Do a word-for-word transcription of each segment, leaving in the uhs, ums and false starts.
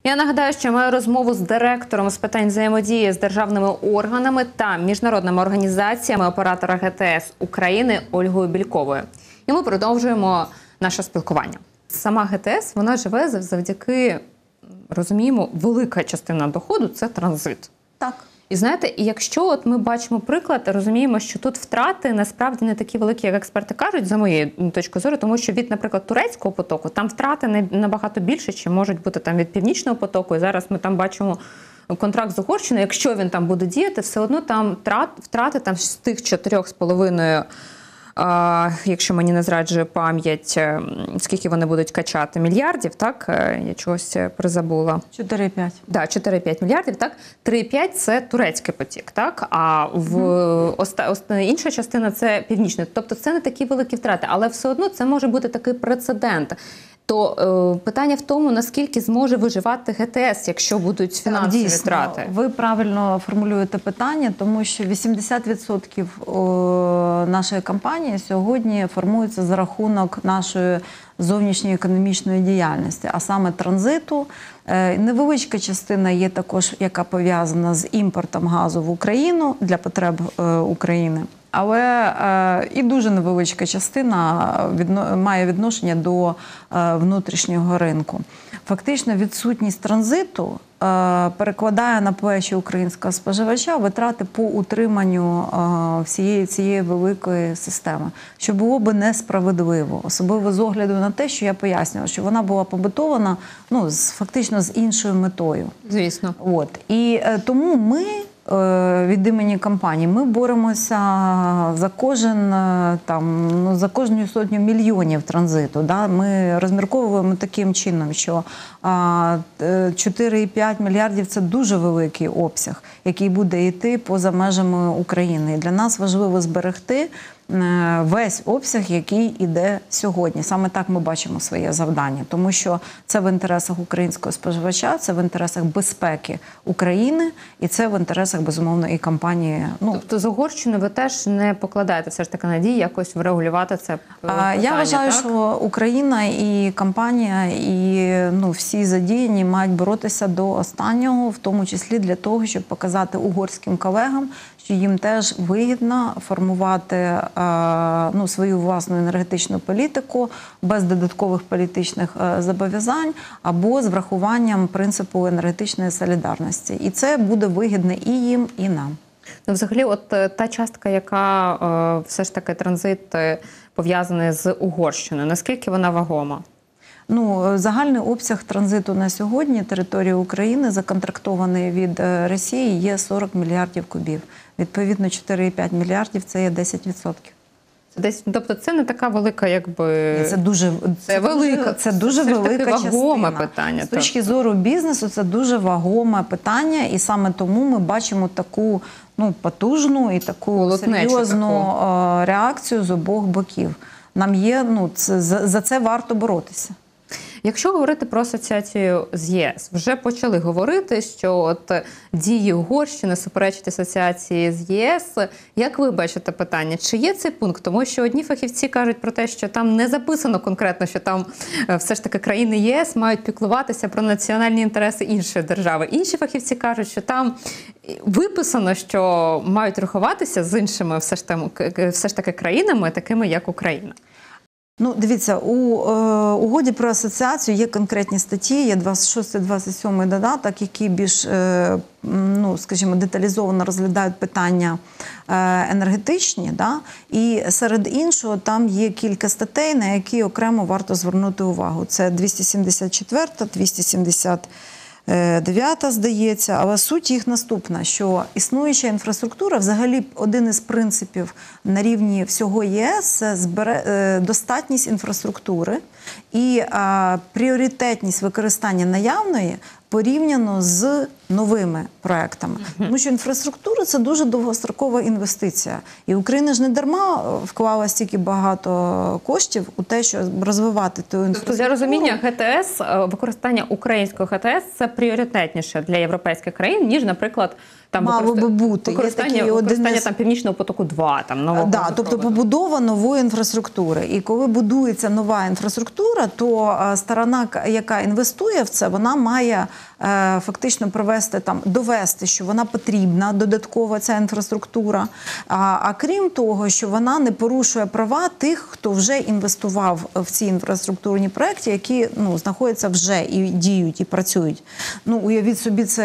Я нагадаю, що маю розмову з директором з питань взаємодії з державними органами та міжнародними організаціями оператора ге те ес України Ольгою Бєльковою. І ми продовжуємо наше спілкування. Сама ге те ес, вона живе завдяки, розуміємо, велика частина доходу – це транзит. Так. І знаєте, якщо от ми бачимо приклад, розуміємо, що тут втрати насправді не такі великі, як експерти кажуть, за моєю точкою зору, тому що від, наприклад, турецького потоку там втрати набагато більше, чи можуть бути там від північного потоку. І зараз ми там бачимо контракт з Угорщиною, якщо він там буде діяти, все одно там втрати там з тих чотирьох з половиною, А, якщо мені не зраджує пам'ять, скільки вони будуть качати мільярдів, так? Я чогось призабула. чотири-п'ять. Так, чотири-п'ять мільярдів, так? три-п'ять – це турецький потік, так? А в mm. оста... оста... інша частина – це північний. Тобто це не такі великі втрати, але все одно це може бути такий прецедент. То е, питання в тому, наскільки зможе виживати ге те ес, якщо будуть фінансові Дійсно, втрати. Ви правильно формулюєте питання, тому що вісімдесят відсотків нашої компанії сьогодні формується за рахунок нашої зовнішньої економічної діяльності, а саме транзиту. Невеличка частина є також, яка пов'язана з імпортом газу в Україну для потреб України. Але е, і дуже невеличка частина відно, має відношення до е, внутрішнього ринку. Фактично відсутність транзиту е, перекладає на плечі українського споживача витрати по утриманню е, всієї цієї великої системи, що було би несправедливо, особливо з огляду на те, що я пояснювала, що вона була побудована ну, з, фактично з іншою метою. Звісно. От. І е, тому ми від імені компанії ми боремося за кожен там ну за кожну сотню мільйонів транзиту. Да? Ми розмірковуємо таким чином, що чотири-п'ять мільярдів – це дуже великий обсяг, який буде йти поза межами України. І для нас важливо зберегти весь обсяг, який іде сьогодні. Саме так ми бачимо своє завдання, тому що це в інтересах українського споживача, це в інтересах безпеки України і це в інтересах, безумовно, і компанії. Ну, тобто з Угорщиною ви теж не покладаєте все ж таки надії якось врегулювати це питання, Я вважаю, так? що Україна і компанія, і ну, всі задіяні мають боротися до останнього, в тому числі для того, щоб показати угорським колегам, що їм теж вигідно формувати ну, свою власну енергетичну політику без додаткових політичних зобов'язань або з врахуванням принципу енергетичної солідарності. І це буде вигідно і їм, і нам. Ну, взагалі, от та частка, яка е, все ж таки транзит пов'язаний з Угорщиною, наскільки вона вагома? Ну, загальний обсяг транзиту на сьогодні території України, законтрактований від Росії, є сорок мільярдів кубів. Відповідно, чотири-п'ять мільярдів – це є десять відсотків. Це десь, тобто це не така велика, якби... Це дуже, це це велика, це дуже це велика вагоме частина. питання. З точки зору бізнесу це дуже вагоме питання, і саме тому ми бачимо таку ну, потужну і таку Волотнечу серйозну таку. реакцію з обох боків. Нам є, ну, це, за, за це варто боротися. Якщо говорити про асоціацію з ЄС, вже почали говорити, що от дії Угорщини суперечать асоціації з ЄС. Як ви бачите питання? Чи є цей пункт? Тому що одні фахівці кажуть про те, що там не записано конкретно, що там все ж таки країни ЄС мають піклуватися про національні інтереси іншої держави. Інші фахівці кажуть, що там виписано, що мають рахуватися з іншими все ж, там, все ж таки країнами, такими як Україна. Ну, дивіться, у е, угоді про асоціацію є конкретні статті, є двадцять шостий двадцять сьомий додаток, які більш, е, ну, скажімо, деталізовано розглядають питання е, енергетичні. Да? І серед іншого там є кілька статей, на які окремо варто звернути увагу. Це двісті сімдесят четверта, двісті сімдесят дев'ята, здається, але суть їх наступна, що існуюча інфраструктура, взагалі один із принципів на рівні всього ЄС – це збере... достатність інфраструктури і а, пріоритетність використання наявної порівняно з новими проектами. Тому що інфраструктура – це дуже довгострокова інвестиція. І Україна ж не дарма вклала стільки багато коштів у те, щоб розвивати ту інфраструктуру. Тобто, для розуміння, ге те ес, використання українського ге те ес – це пріоритетніше для європейських країн, ніж, наприклад, там мало би бути. Є використання, такий використання один із- там Північного потоку два, там нового Да, тобто газопроводу. побудова нової інфраструктури. І коли будується нова інфраструктура, то е, сторона, к- яка інвестує в це, вона має е, фактично провести там, довести, що вона потрібна, додаткова ця інфраструктура. А, а крім того, що вона не порушує права тих, хто вже інвестував в ці інфраструктурні проекти, які ну, знаходяться вже і діють, і працюють. Ну, уявіть собі, це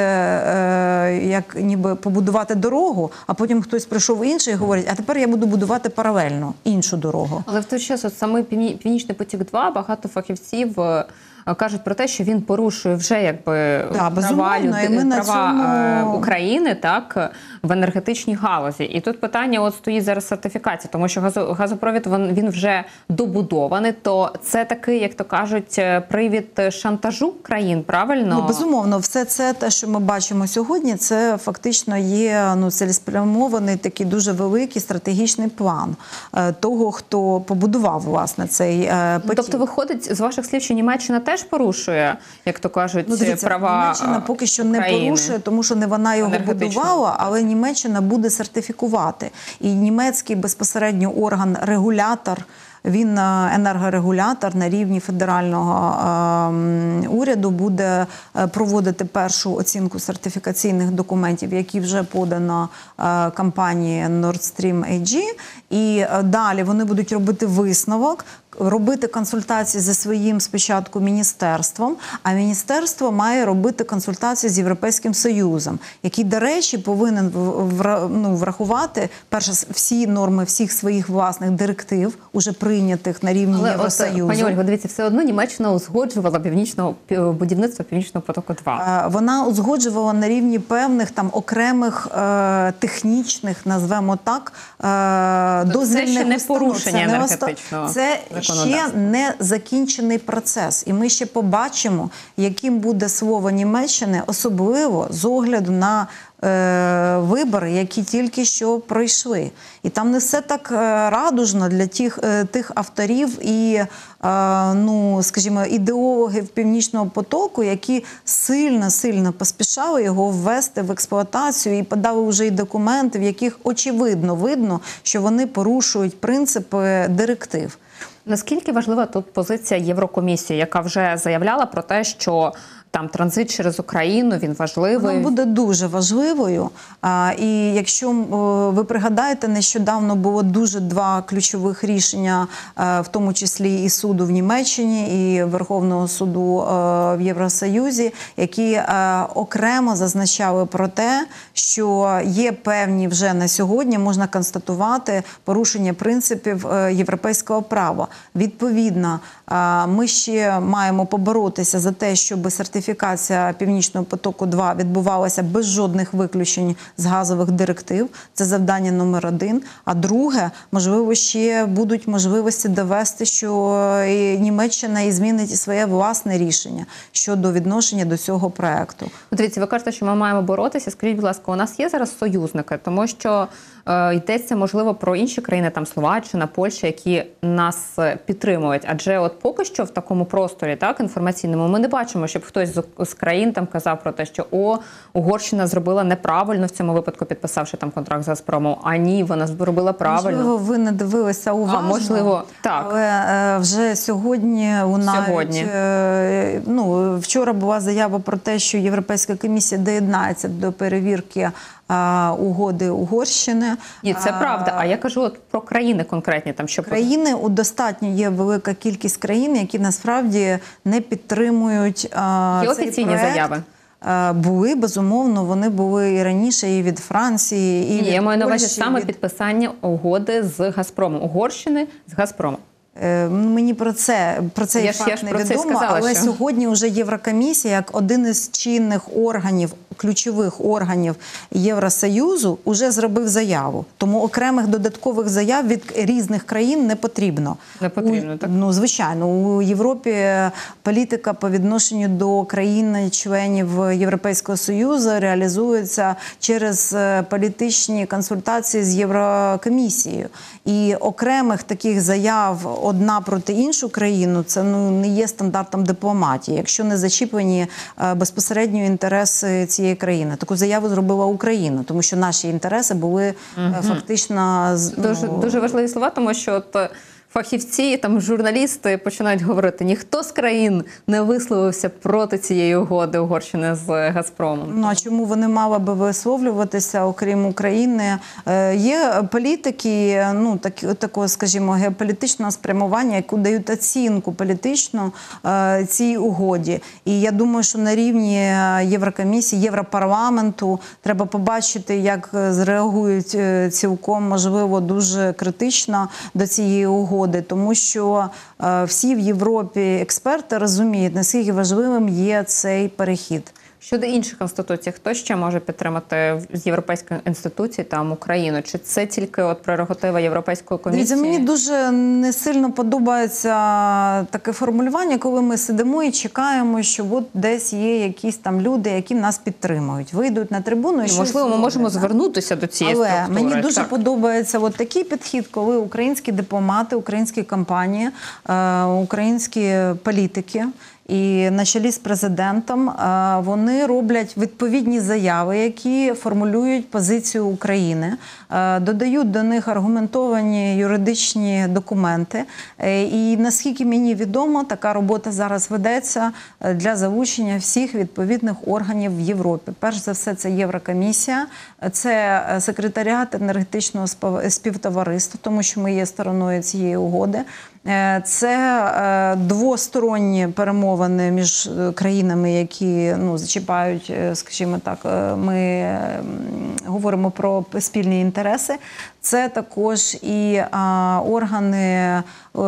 е, як ніби побудувати дорогу, а потім хтось прийшов інший і говорить, а тепер я буду будувати паралельно іншу дорогу. Але в той час от саме Півні- Північний потік-два багато фахівців е, кажуть про те, що він порушує вже якби Да, права, безумовно, і люди, ми на права цьому- е, України, так, в енергетичній галузі. І тут питання от стоїть зараз сертифікації, тому що газо- газопровід він, він вже добудований, то це такий, як то кажуть, е, привід шантажу країн, правильно? Ну, безумовно, все це, те, що ми бачимо сьогодні, це фактично є ну, цілеспрямований такий дуже великий стратегічний план е, того, хто побудував, власне, цей е, Ну, потік. тобто виходить з ваших слів, що Німеччина теж порушує, як то кажуть, Ну, дивіться, права Німеччина поки що не України. порушує, тому що не вона його Енергетично. будувала, але Німеччина буде сертифікувати. І німецький безпосередньо орган регулятор, він е, енергорегулятор на рівні федерального е, уряду буде е, проводити першу оцінку сертифікаційних документів, які вже подано е, компанії Nord Stream ей джі. І е, далі вони будуть робити висновок, робити консультації зі своїм спочатку міністерством, а міністерство має робити консультації з Європейським Союзом, який, до речі, повинен в- вра- ну, врахувати перше всі норми всіх своїх власних директив, уже прийнятих на рівні Але от, Євросоюзу. пані Ольго, дивіться, все одно Німеччина узгоджувала північного пі- будівництво Північного потоку два. Е, Вона узгоджувала на рівні певних там окремих е, технічних, назвемо так, е, Тобто це дозвільних ще не установ. порушення Це не енергетичного оста- Це ще законодавства. не закінчений процес. І ми ще побачимо, яким буде слово Німеччини, особливо з огляду на е, вибори, які тільки що пройшли. І там не все так е, радужно для тих, е, тих авторів і, е, ну, скажімо, ідеологів Північного потоку, які сильно-сильно поспішали його ввести в експлуатацію і подали вже й документи, в яких очевидно видно, що вони порушують принципи директив. Наскільки важлива тут позиція Єврокомісії, яка вже заявляла про те, що там транзит через Україну, він важливий? Вона буде дуже важливою. А, І якщо о, ви пригадаєте, нещодавно було дуже два ключових рішення, е, в тому числі і суду в Німеччині, і Верховного суду е, в Євросоюзі, які е, окремо зазначали про те, що є певні вже на сьогодні, можна констатувати, порушення принципів е, європейського права. Відповідно, е, ми ще маємо поборотися за те, щоб сертифікація Північного потоку-два відбувалася без жодних виключень з газових директив. Це завдання номер один. А друге, можливо, ще будуть можливості довести, що і Німеччина і змінить своє власне рішення щодо відношення до цього проекту. Дивіться, ви кажете, що ми маємо боротися. Скажіть, будь ласка, у нас є зараз союзники? Тому що е, йдеться, можливо, про інші країни, там Словаччина, Польща, які нас е, підтримують. Адже от поки що в такому просторі, так, інформаційному, ми не бачимо, щоб хтось з, з країн там казав про те, що о, Угорщина зробила неправильно в цьому випадку, підписавши там контракт з Газпромом. А ні, вона зробила правильно. Можливо, ви не дивилися уважно. А, можливо, так. Але е, вже сьогодні у навіть, Сьогодні. е, ну, вчора була заява про те, що Європейська комісія доєднається до перевірки е, угоди Угорщини. І це Е, правда. А я кажу от про країни конкретні, там що Країни, у достатньо є велика кількість країн, які насправді не підтримують е, є цей офіційні проект. заяви. Е, Були, безумовно, вони були і раніше, і від Франції, і Ні, від я маю на увазі Польщі, саме від... підписання угоди з Газпромом. Угорщини з Газпромом. Е, Мені про це, про цей Я ж- факт я ж не про це й відомо, сказала, але що- сьогодні вже Єврокомісія, як один із чинних органів, ключових органів Євросоюзу, уже зробив заяву. Тому окремих додаткових заяв від різних країн не потрібно. Не потрібно, у, так? Ну, звичайно, у Європі політика по відношенню до країн-членів Європейського Союзу реалізується через е, політичні консультації з Єврокомісією. І окремих таких заяв одна проти іншу країну, це ну не є стандартом дипломатії, якщо не зачіплені е, безпосередньо інтереси цієї країни. Таку заяву зробила Україна, тому що наші інтереси були е, фактично з- Дуже, ну, дуже важливі слова, тому що от фахівці, там журналісти починають говорити, ніхто з країн не висловився проти цієї угоди Угорщини з Газпромом. Ну, а чому вони мали би висловлюватися, окрім України? Е, є політики, ну, так, такого, скажімо, геополітичного спрямування, яку дають оцінку політичну е, цій угоді. І я думаю, що на рівні Єврокомісії, Європарламенту треба побачити, як зреагують е, цілком, можливо, дуже критично до цієї угоди. Тому що е, всі в Європі експерти розуміють, наскільки важливим є цей перехід. Щодо інших інституцій, хто ще може підтримати з європейських інституцій там Україну? Чи це тільки от прерогатива Європейської комісії? Дивіться, мені дуже не сильно подобається таке формулювання, коли ми сидимо і чекаємо, що от десь є якісь там люди, які нас підтримують. Вийдуть на трибуну і, І, щось можливо, ми зроблять, можемо так? звернутися до цієї Але структури. мені дуже Так. подобається от такий підхід, коли українські дипломати, українські компанії, е, українські політики і на чолі з президентом е, вони роблять відповідні заяви, які формулюють позицію України, е, додають до них аргументовані юридичні документи. Е, І наскільки мені відомо, така робота зараз ведеться е, для залучення всіх відповідних органів в Європі. Перш за все, це Єврокомісія, це е, секретаріат енергетичного спів- співтовариства, тому що ми є стороною цієї угоди. Е, Це е, двосторонні перемовини між е, країнами, які ну, зачіпають, е, скажімо так, е, ми е, м, говоримо про спільні інтереси. Це також і а, органи, е,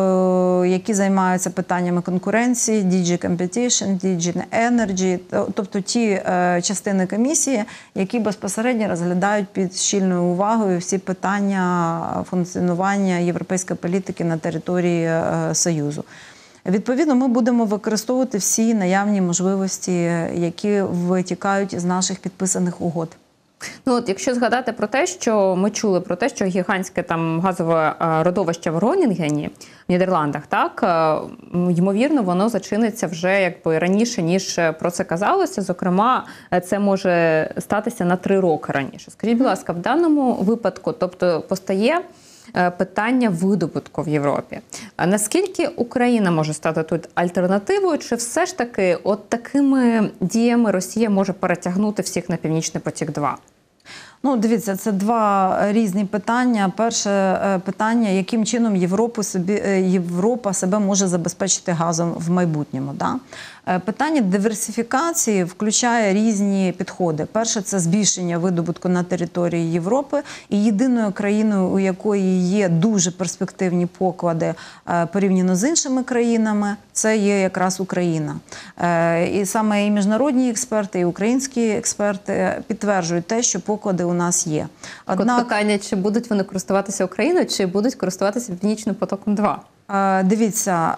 які займаються питаннями конкуренції, ді джі Competition, ді джі Energy, тобто ті е, частини комісії, які безпосередньо розглядають під щільною увагою всі питання функціонування європейської політики на території е, Союзу. Відповідно, ми будемо використовувати всі наявні можливості, які витікають із наших підписаних угод. Ну от, якщо згадати про те, що ми чули про те, що гігантське там газове е, родовище в Гронінгені в Нідерландах, так е, ймовірно, воно зачиниться вже якби раніше, ніж про це казалося. Зокрема, е, це може статися на три роки раніше. Скажіть, будь ласка, в даному випадку, тобто, постає е, питання видобутку в Європі. А наскільки Україна може стати тут альтернативою, чи все ж таки от такими діями Росія може перетягнути всіх на Північний потік-два? Ну, дивіться, це два різні питання. Перше е, питання, яким чином Європу собі, е, Європа себе може забезпечити газом в майбутньому. Да? Е, Питання диверсифікації включає різні підходи. Перше – це збільшення видобутку на території Європи. І єдиною країною, у якої є дуже перспективні поклади е, порівняно з іншими країнами, це є якраз Україна. Е, І саме і міжнародні експерти, і українські експерти підтверджують те, що поклади у нас є. Однак... От питання, чи будуть вони користуватися Україною, чи будуть користуватися Північним потоком-два? Дивіться,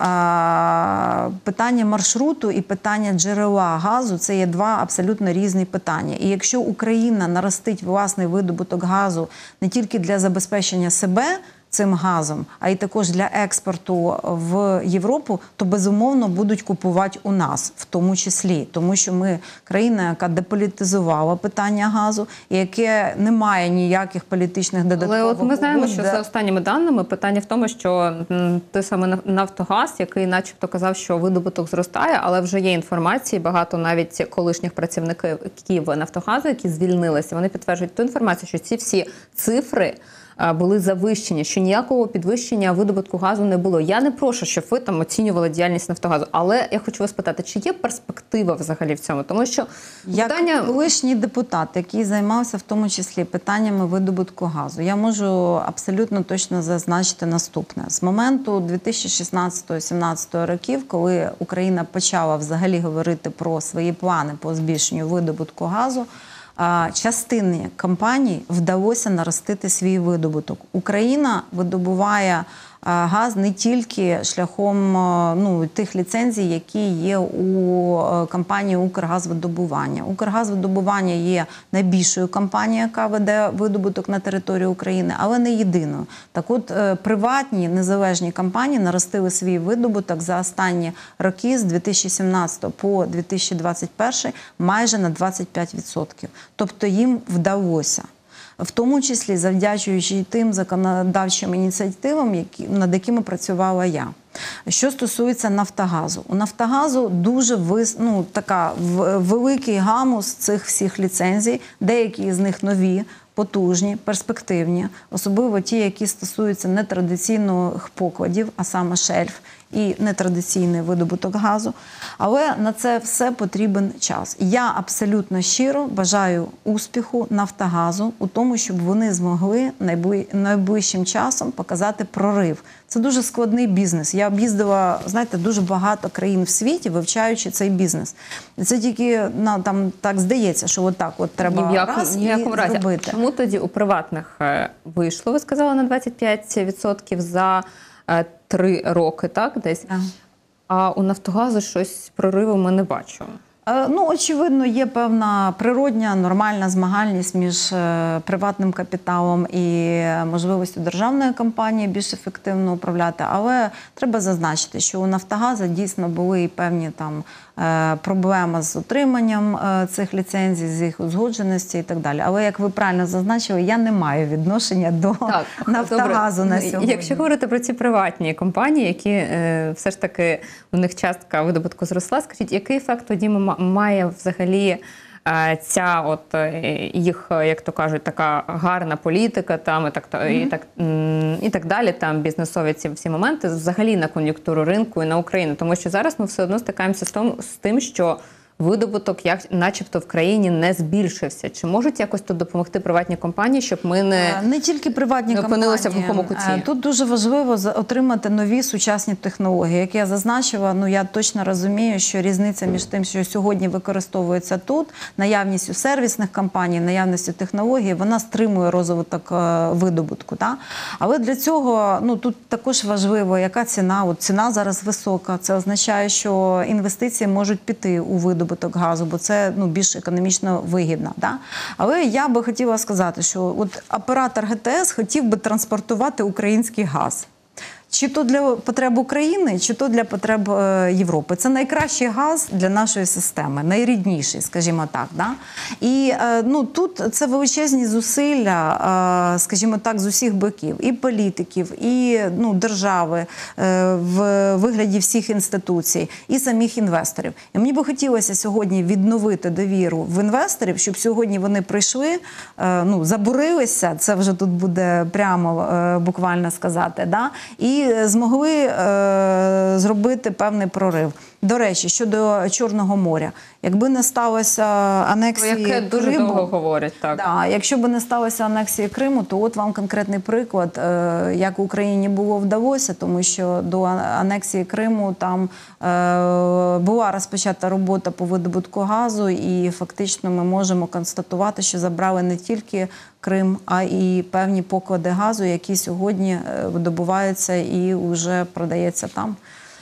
питання маршруту і питання джерела газу – це є два абсолютно різні питання. І якщо Україна наростить власний видобуток газу не тільки для забезпечення себе цим газом, а й також для експорту в Європу, то безумовно будуть купувати у нас, в тому числі. Тому що ми країна, яка деполітизувала питання газу, і яке не має ніяких політичних додаткових Але от ми знаємо, угод, що де... за останніми даними питання в тому, що м, той самий Нафтогаз, який начебто казав, що видобуток зростає, але вже є інформації, багато навіть колишніх працівників Нафтогазу, які звільнилися, вони підтверджують ту інформацію, що ці всі цифри були завищені, що ніякого підвищення видобутку газу не було. Я не прошу, щоб ви там оцінювали діяльність Нафтогазу, але я хочу вас питати, чи є перспектива взагалі в цьому? Тому що Як питання... колишній депутат, який займався в тому числі питаннями видобутку газу, я можу абсолютно точно зазначити наступне. З моменту дві тисячі шістнадцятого-сімнадцятого років, коли Україна почала взагалі говорити про свої плани по збільшенню видобутку газу, частині компаній вдалося наростити свій видобуток. Україна видобуває газ не тільки шляхом ну, тих ліцензій, які є у компанії «Укргазвидобування». «Укргазвидобування» є найбільшою компанією, яка веде видобуток на території України, але не єдиною. Так от, приватні незалежні компанії наростили свій видобуток за останні роки з дві тисячі сімнадцятого по дві тисячі двадцять перший майже на двадцять п'ять відсотків. Тобто їм вдалося. В тому числі завдячуючи тим законодавчим ініціативам, які, над якими працювала я. Що стосується «Нафтогазу». У «Нафтогазу» дуже вис, ну, така великий гамус цих всіх ліцензій, деякі з них нові, потужні, перспективні, особливо ті, які стосуються нетрадиційних покладів, а саме шельф і нетрадиційний видобуток газу. Але на це все потрібен час. Я абсолютно щиро бажаю успіху «Нафтогазу» у тому, щоб вони змогли найближчим часом показати прорив. Це дуже складний бізнес. Я об'їздила, знаєте, дуже багато країн в світі, вивчаючи цей бізнес. І це тільки на, там, так здається, що отак от треба Ні в якому, раз ні в якому і разі. зробити. Чому тоді у приватних вийшло, ви сказали, на двадцять п'ять відсотків за три роки, так, десь? Yeah. А у «Нафтогазу» щось прориву ми не бачимо. Ну, очевидно, є певна природня, нормальна змагальність між приватним капіталом і можливістю державної компанії більш ефективно управляти. Але треба зазначити, що у «Нафтогазу» дійсно були і певні там проблеми з утриманням цих ліцензій, з їх узгодженості і так далі. Але, як ви правильно зазначили, я не маю відношення до так, «Нафтогазу» добре. на сьогодні. Якщо говорити про ці приватні компанії, які е, все ж таки у них частка видобутку зросла, скажіть, який ефект тоді має взагалі е, ця от е, їх, як то кажуть, така гарна політика там і так, mm-hmm. і так, і так далі, там бізнесові ці всі моменти взагалі на кон'юнктуру ринку і на Україну, тому що зараз ми все одно стикаємося з, тому, з тим, що видобуток, як начебто в країні, не збільшився. Чи можуть якось тут допомогти приватні компанії, щоб ми не, не тільки приватні не опинилися компанії. в глухому куті? Тут дуже важливо отримати нові сучасні технології. Як я зазначила, ну я точно розумію, що різниця між тим, що сьогодні використовується тут, наявністю сервісних компаній, наявністю технологій, вона стримує розвиток видобутку. Так? Але для цього ну, тут також важливо, яка ціна. От ціна зараз висока. Це означає, що інвестиції можуть піти у видобуток газу, бо це ну, більш економічно вигідно. Да? Але я би хотіла сказати, що от оператор ГТС хотів би транспортувати український газ. Чи то для потреб України, чи то для потреб Європи. Це найкращий газ для нашої системи, найрідніший, скажімо так. Да? І ну, тут це величезні зусилля, скажімо так, з усіх боків. І політиків, і ну, держави в вигляді всіх інституцій, і самих інвесторів. І мені би хотілося сьогодні відновити довіру в інвесторів, щоб сьогодні вони прийшли, ну, забурилися, це вже тут буде прямо буквально сказати, да? І І змогли е, зробити певний прорив. До речі, щодо Чорного моря. Якби не сталося анексії Криму... Яке дуже довго говорять, так. Да, якщо б не сталося анексії Криму, то от вам конкретний приклад, е, як Україні було вдалося, тому що до анексії Криму там е, була розпочата робота по видобутку газу, і фактично ми можемо констатувати, що забрали не тільки Крим, а і певні поклади газу, які сьогодні видобуваються і вже продається там.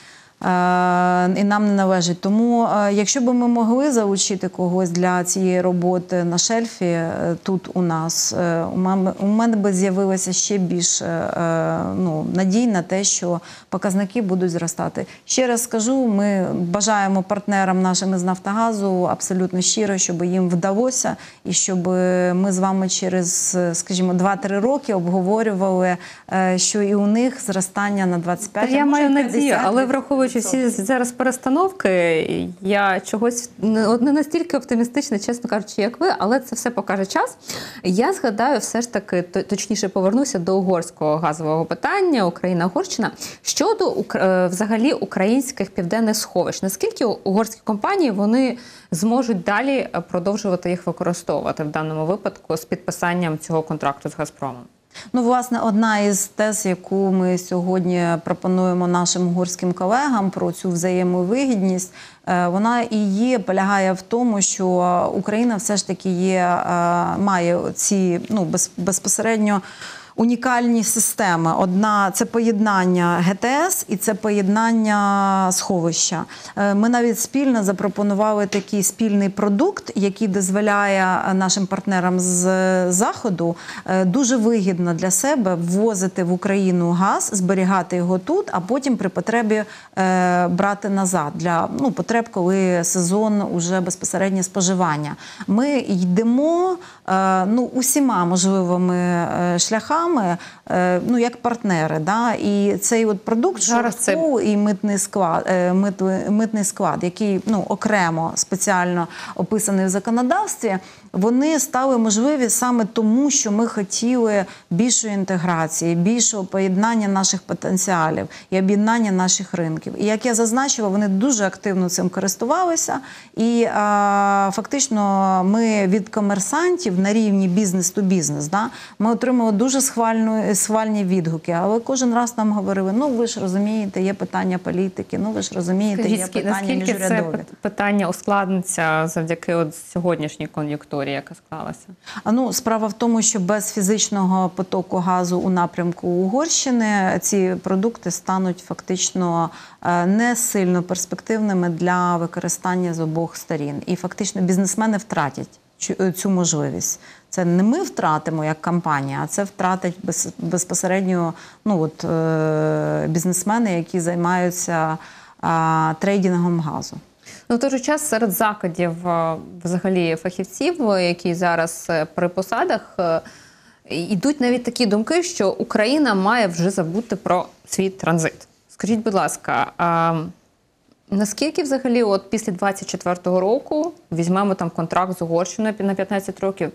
І нам не належить. Тому, якщо б ми могли залучити когось для цієї роботи на шельфі тут у нас, у мене б з'явилося ще більш ну, надій на те, що показники будуть зростати. Ще раз скажу, ми бажаємо партнерам нашим із «Нафтогазу» абсолютно щиро, щоб їм вдалося і щоб ми з вами через, скажімо, два-три роки обговорювали, що і у них зростання на двадцять п'ять відсотків. Я маю надію, але враховуючи всі зараз перестановки, я чогось не настільки оптимістична, чесно кажучи, як ви, але це все покаже час. Я згадаю, все ж таки, точніше повернуся до угорського газового питання, Україна-Угорщина. Щодо взагалі українських південних сховищ, наскільки угорські компанії, вони зможуть далі продовжувати їх використовувати в даному випадку з підписанням цього контракту з «Газпромом»? Ну, власне, одна із тез, яку ми сьогодні пропонуємо нашим угорським колегам про цю взаємовигідність, вона і є, полягає в тому, що Україна все ж таки є, має ці, ну, безпосередньо унікальні системи. Одна – це поєднання ге те ес і це поєднання сховища. Ми навіть спільно запропонували такий спільний продукт, який дозволяє нашим партнерам з Заходу дуже вигідно для себе ввозити в Україну газ, зберігати його тут, а потім при потребі брати назад для ну, потреб, коли сезон уже безпосередньо споживання. Ми йдемо ну, усіма можливими шляхами, ну, як партнери. Да? І цей от продукт, що це... і митний склад, мит, митний склад, який ну, окремо, спеціально описаний в законодавстві, вони стали можливі саме тому, що ми хотіли більшої інтеграції, більшого поєднання наших потенціалів і об'єднання наших ринків. І, як я зазначила, вони дуже активно цим користувалися. І а, фактично ми від комерсантів на рівні бізнес-ту-бізнес, да, ми отримали дуже схвальну, схвальні відгуки. Але кожен раз нам говорили, ну ви ж розумієте, є питання політики, ну ви ж розумієте, Скажіть, є питання міжурядові. Наскільки це питання ускладниться завдяки от сьогоднішній кон'юнктурі, яка склалася? А, ну, справа в тому, що без фізичного потоку газу у напрямку Угорщини ці продукти стануть фактично не сильно перспективними для використання з обох сторін. І фактично бізнесмени втратять цю можливість. Це не ми втратимо як компанія, а це втратять безпосередньо ну, от, бізнесмени, які займаються трейдингом газу. Ну, в той же час серед закладів взагалі фахівців, які зараз при посадах, йдуть навіть такі думки, що Україна має вже забути про свій транзит. Скажіть, будь ласка, а наскільки взагалі от після двадцять четвертого року візьмемо там контракт з Угорщиною на п'ятнадцять років,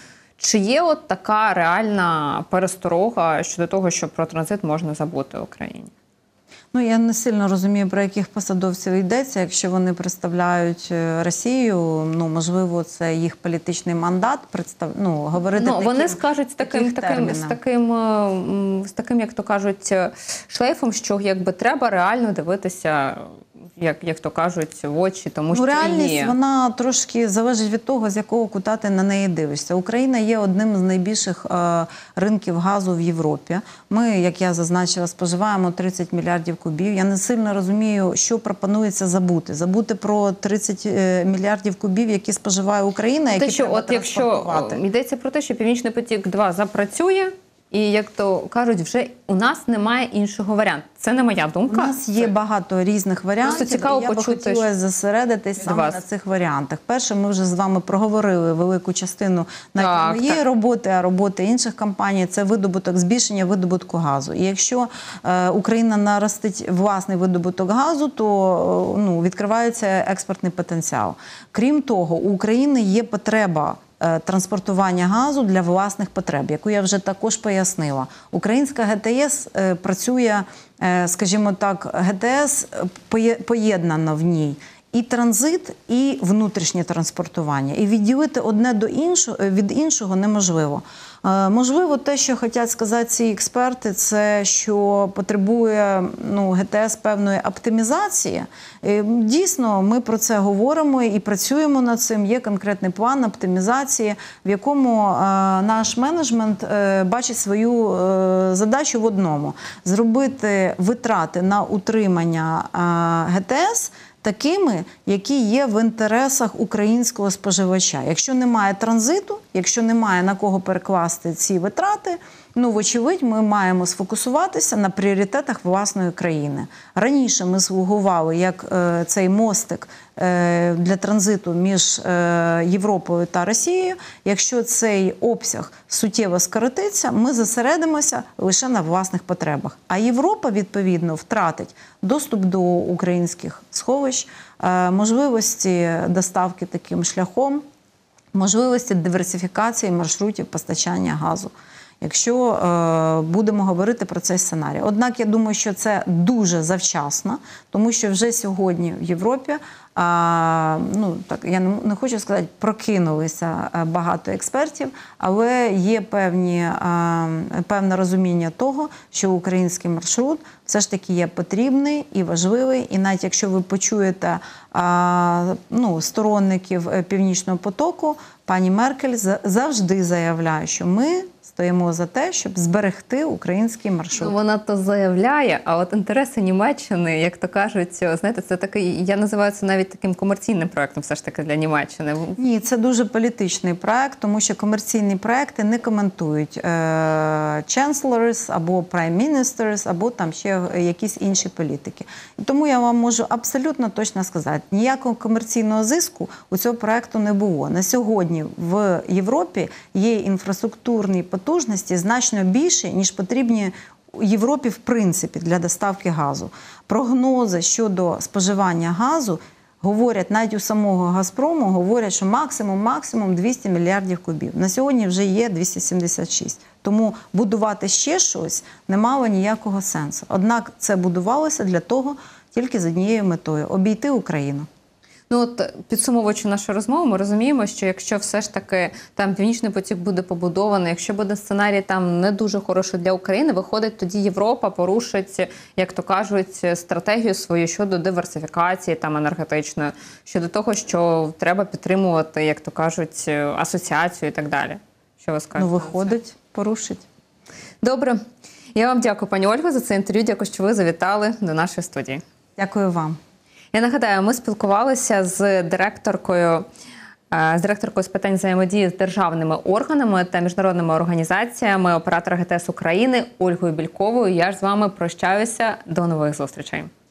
чи є от така реальна пересторога щодо того, що про транзит можна забути в Україні? Ну, я не сильно розумію, про яких посадовців йдеться. Якщо вони представляють Росію, ну, можливо, це їх політичний мандат, представ... ну, говорити ну, таким, вони скажуть з таким, таким, з, таким, з таким, як то кажуть, шлейфом, що якби треба реально дивитися, як, як то кажуть, в очі, тому ну, що реальність, є. Вона трошки залежить від того, з якого кута ти на неї дивишся. Україна є одним з найбільших е, ринків газу в Європі. Ми, як я зазначила, споживаємо тридцять мільярдів кубів. Я не сильно розумію, що пропонується забути. Забути про тридцять мільярдів кубів, які споживає Україна, які те, що, треба от, якщо йдеться про те, що Північний потік-два запрацює, і, як то кажуть, вже у нас немає іншого варіанту. Це не моя думка. У нас є багато різних варіантів, цікаво і я би почути, хотіла зосередитись саме вас. на цих варіантах. Перше, ми вже з вами проговорили велику частину навіть моєї так. роботи, а роботи інших компаній – це видобуток, збільшення видобутку газу. І якщо е, Україна наростить власний видобуток газу, то е, ну, відкривається експортний потенціал. Крім того, у України є потреба транспортування газу для власних потреб, яку я вже також пояснила. Українська ге те ес працює, скажімо так, ге те ес поєднано в ній і транзит, і внутрішнє транспортування. І відділити одне до іншого, від іншого неможливо. Можливо, те, що хочуть сказати ці експерти, це що потребує ну, ге те ес певної оптимізації. Дійсно, ми про це говоримо і працюємо над цим. Є конкретний план оптимізації, в якому наш менеджмент бачить свою задачу в одному – зробити витрати на утримання ге те ес такими, які є в інтересах українського споживача. Якщо немає транзиту, якщо немає на кого перекласти ці витрати, ну, вочевидь, ми маємо сфокусуватися на пріоритетах власної країни. Раніше ми слугували як е, цей мостик е, для транзиту між е, Європою та Росією. Якщо цей обсяг суттєво скоротиться, ми зосередимося лише на власних потребах. А Європа, відповідно, втратить доступ до українських сховищ, е, можливості доставки таким шляхом, можливості диверсифікації маршрутів постачання газу, якщо е, будемо говорити про цей сценарій. Однак, я думаю, що це дуже завчасно, тому що вже сьогодні в Європі, е, ну, так, я не, не хочу сказати, прокинулися багато експертів, але є певні, е, певне розуміння того, що український маршрут все ж таки є потрібний і важливий. І навіть якщо ви почуєте е, ну, сторонників Північного потоку, пані Меркель завжди заявляє, що ми стоїмо за те, щоб зберегти український маршрут. Ну, вона то заявляє, а от інтереси Німеччини, як то кажуть, знаєте, це такий, я називаю це навіть таким комерційним проектом все ж таки для Німеччини. Ні, це дуже політичний проект, тому що комерційні проекти не коментують е, chancellors або prime ministers, або там ще якісь інші політики. І тому я вам можу абсолютно точно сказати, ніякого комерційного зиску у цього проекту не було. На сьогодні в Європі є інфраструктурні потужності значно більше, ніж потрібні Європі в принципі для доставки газу. Прогнози щодо споживання газу говорять, навіть у самого «Газпрому» говорять, що максимум-максимум двісті мільярдів кубів. На сьогодні вже є двісті сімдесят шість. Тому будувати ще щось не мало ніякого сенсу. Однак це будувалося для того тільки з однією метою – обійти Україну. Ну от, підсумовуючи нашу розмову, ми розуміємо, що якщо все ж таки там Північний потік буде побудований, якщо буде сценарій там не дуже хороший для України, виходить, тоді Європа порушить, як то кажуть, стратегію свою щодо диверсифікації там енергетичної, щодо того, що треба підтримувати, як то кажуть, асоціацію і так далі. Що ви скажете? Ну, виходить, порушить. Добре. Я вам дякую, пані Ольго, за це інтерв'ю. Дякую, що ви завітали до нашої студії. Дякую вам. Я нагадаю, ми спілкувалися з директоркою, з директоркою з питань взаємодії з державними органами та міжнародними організаціями оператора ГТС України Ольгою Бєльковою. Я ж з вами прощаюся. До нових зустрічей.